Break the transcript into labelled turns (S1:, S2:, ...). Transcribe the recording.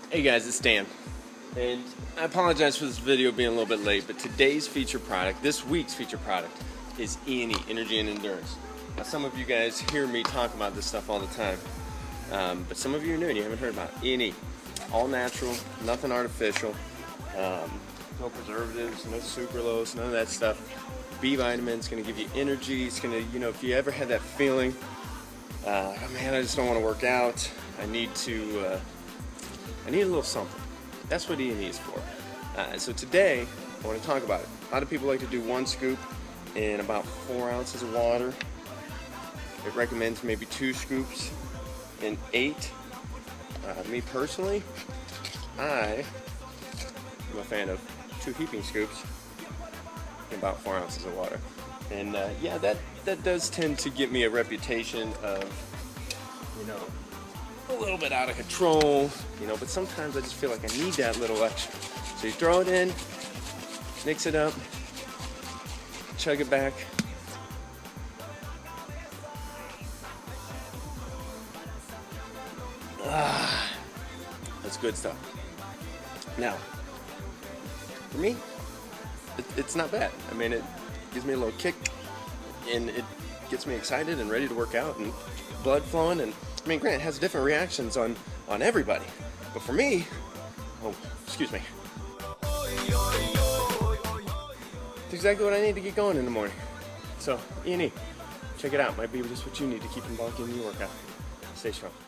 S1: Hey guys, it's Dan, and I apologize for this video being a little bit late, but today's featured product, this week's featured product, is E&E, Energy and Endurance. Now some of you guys hear me talk about this stuff all the time, but some of you are new and you haven't heard about E&E. All natural, nothing artificial, no preservatives, no sucralose, none of that stuff. B vitamins, going to give you energy. It's going to, if you ever had that feeling, oh man, I just don't want to work out, I need a little something. That's what E&E is for. So today, I want to talk about it. A lot of people like to do one scoop in about 4 ounces of water. It recommends maybe 2 scoops in 8. Me personally, I am a fan of 2 heaping scoops in about 4 ounces of water. And yeah, that does tend to give me a reputation of, a little bit out of control, but sometimes I just feel like I need that little extra. So you throw it in, mix it up, chug it back. That's good stuff. Now, for me, it's not bad. I mean, it gives me a little kick, and it gets me excited and ready to work out, and blood flowing, and I mean, Grant has different reactions on everybody, but for me, oh, excuse me, it's exactly what I need to get going in the morning. So, E&E, check it out. Might be just what you need to keep embarking in your workout. Stay strong.